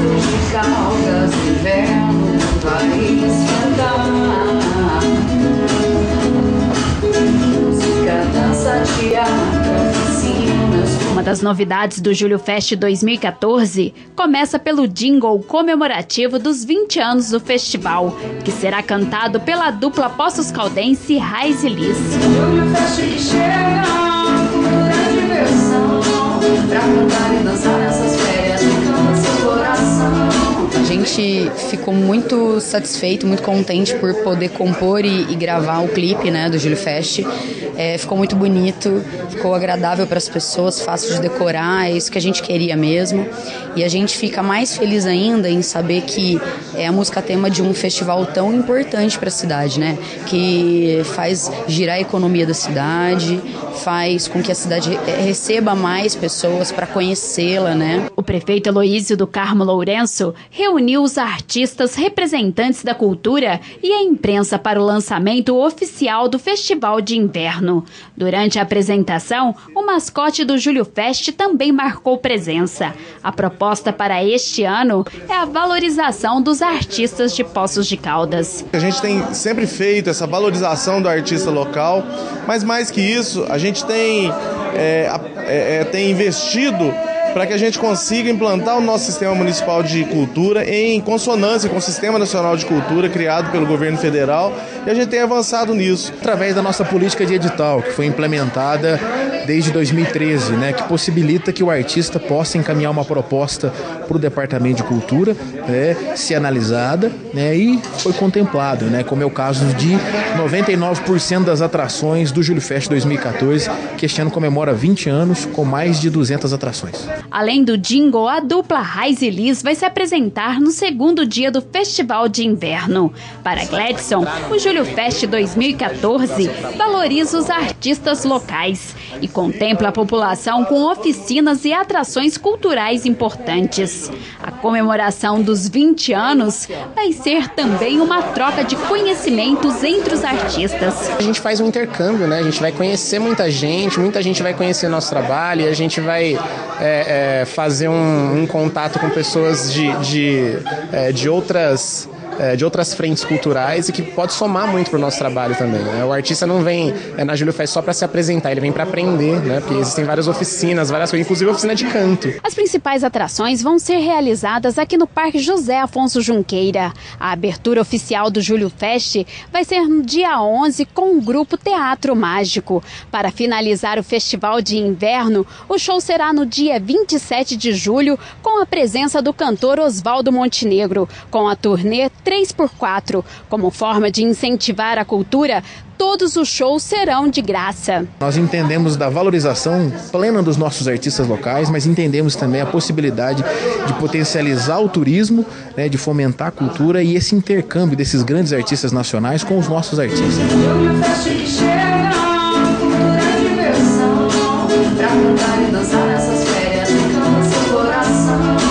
de Caldas, inverno vai esquentar. Música, dança, teatro, oficinas. Uma das novidades do Julho Fest 2014 começa pelo jingle comemorativo dos 20 anos do festival, que será cantado pela dupla Poços Caldense Raiz e Liz. Julho Fest que chega, cultura e diversão, pra cantar e dançar nessas férias que canta seu coração. A gente ficou muito satisfeito, muito contente por poder compor e gravar o clipe, né, do Julho Fest. Ficou muito bonito, ficou agradável para as pessoas, fácil de decorar, é isso que a gente queria mesmo. E a gente fica mais feliz ainda em saber que é a música tema de um festival tão importante para a cidade, né? Que faz girar a economia da cidade, faz com que a cidade receba mais pessoas para conhecê-la, né? O prefeito Heloísio do Carmo Lourenço reuniu os artistas representantes da cultura e a imprensa para o lançamento oficial do Festival de Inverno. Durante a apresentação, o mascote do Julho Fest também marcou presença. A proposta para este ano é a valorização dos artistas de Poços de Caldas. A gente tem sempre feito essa valorização do artista local, mas mais que isso, a gente tem investido para que a gente consiga implantar o nosso sistema municipal de cultura em consonância com o Sistema Nacional de Cultura criado pelo governo federal, e a gente tem avançado nisso. Através da nossa política de edital, que foi implementada desde 2013, né, que possibilita que o artista possa encaminhar uma proposta para o Departamento de Cultura, né, ser analisada, né, e foi contemplado, né, como é o caso de 99% das atrações do Julho Fest 2014, que este ano comemora 20 anos com mais de 200 atrações. Além do jingle, a dupla Raiz e Liz vai se apresentar no segundo dia do Festival de Inverno. Para Gladson, o Julho Fest 2014 valoriza os artistas locais e contempla a população com oficinas e atrações culturais importantes. A comemoração dos 20 anos vai ser também uma troca de conhecimentos entre os artistas. A gente faz um intercâmbio, né? A gente vai conhecer muita gente vai conhecer nosso trabalho e a gente vai fazer um contato com pessoas de outras frentes culturais e que pode somar muito para o nosso trabalho também, né? O artista não vem na Julho Fest só para se apresentar, ele vem para aprender, né? Porque existem várias oficinas, várias coisas, inclusive oficina de canto. As principais atrações vão ser realizadas aqui no Parque José Afonso Junqueira. A abertura oficial do Julho Fest vai ser no dia 11 com o grupo Teatro Mágico. Para finalizar o Festival de Inverno, o show será no dia 27 de julho com a presença do cantor Oswaldo Montenegro, com a turnê 3x4. Como forma de incentivar a cultura, todos os shows serão de graça. Nós entendemos da valorização plena dos nossos artistas locais, mas entendemos também a possibilidade de potencializar o turismo, né, de fomentar a cultura e esse intercâmbio desses grandes artistas nacionais com os nossos artistas. Julho Fest que chega, cultura e diversão, pra cantar e dançar nessas férias que canta seu coração.